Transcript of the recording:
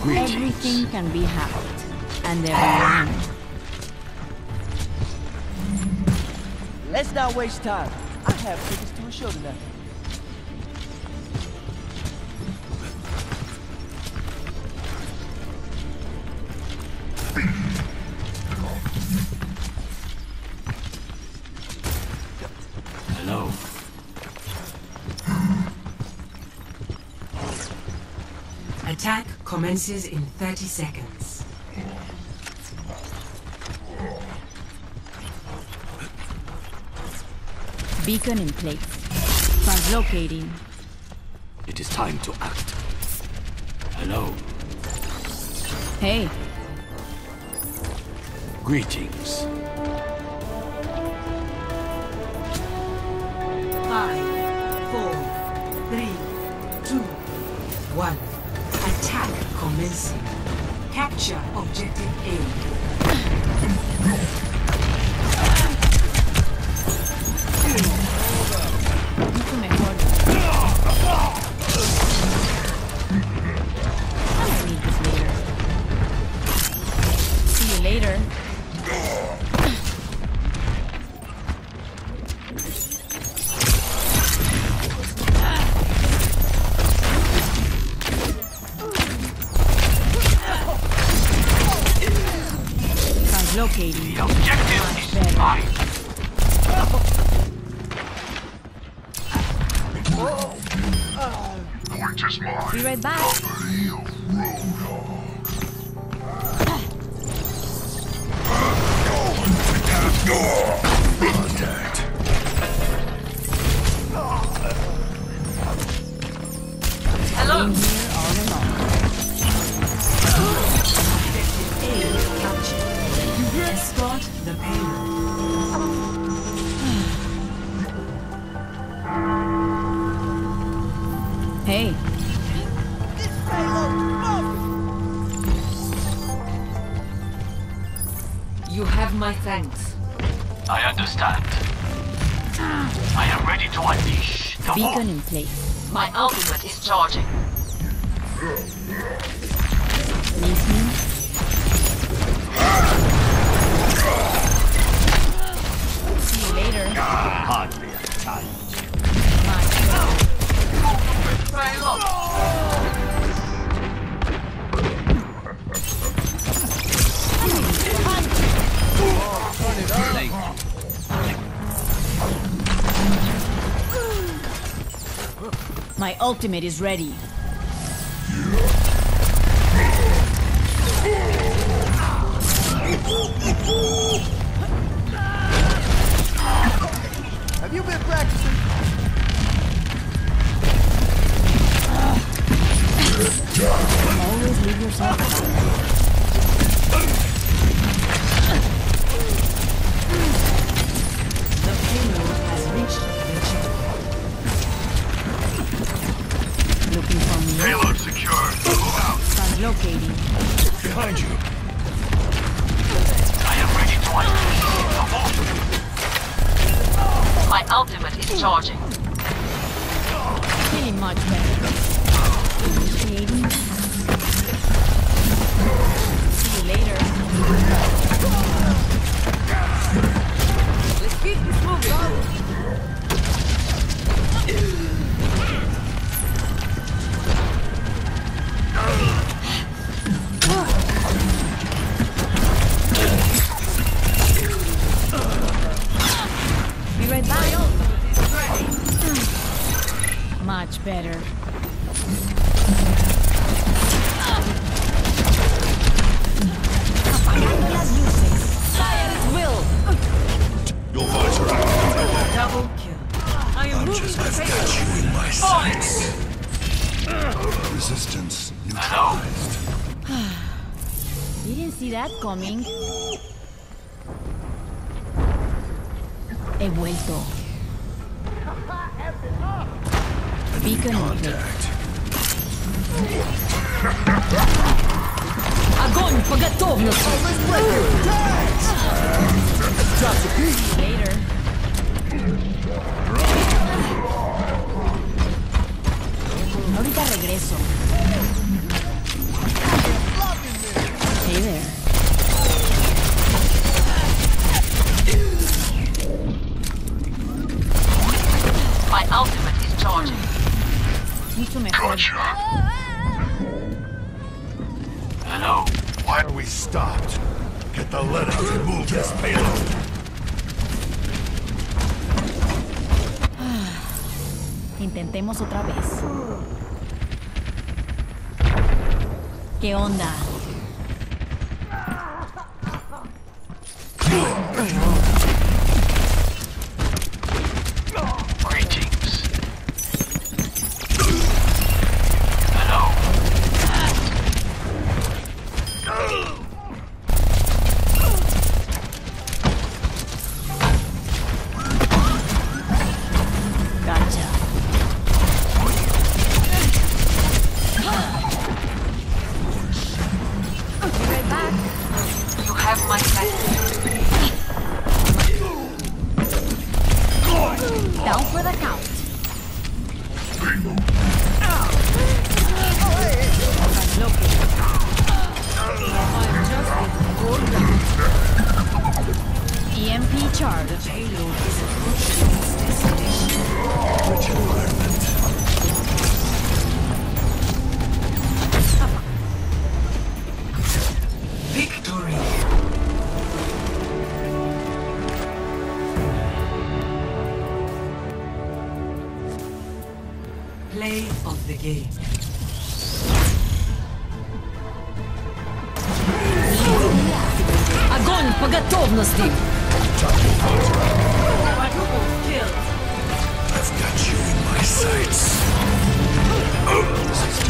Everything can be hacked, and everyone. Let's not waste time. I have tickets to a show tonight. Hello. Attack commences in 30 seconds. Beacon in place. Translocating. It is time to act. Hello. Hey, Greetings. 5, 4, 3, 2, 1. Attack commencing. Capture objective A. mucho mejor. I might need this later. See you later. Translocating. The objective is mine. Point is mine. Be right back. Contact. Been here all along. A captured. Escort the payload. Hey, This payload You have my thanks. I understand. I am ready to unleash the beacon in place. My ultimate is charging. Miss me? See you later. hardly a time. My ultimate is ready. Have you been practicing? Always leave yourself alone. The payload has reached the chip. Looking for me. Payload secured. Move out. Translocating. Behind you. I am ready to unleash the My ultimate is charging. Feeling much better. Initiating. See you later. Let's keep this moving. Be right back. Much better. Apagando las luces. Fire at will. Your visor activated. Double kill. I am moving Just the I've got payload. you in my sights. Resistance neutralized. Didn't see that coming. He vuelto. Beacon in place. Contact. Огонь по готовности. Later. Ahorita regreso. Roger. Hello. Why are we stopped? Get the lead out and move this payload. Intentemos otra vez. ¿Qué onda? Greetings. Hello. Gotcha. You have my message. Down for the count. EMP charge. Payload is approaching its destination. Victory! Play of the game. Огонь по готовности! Quadruple kill. I've got you in my sights.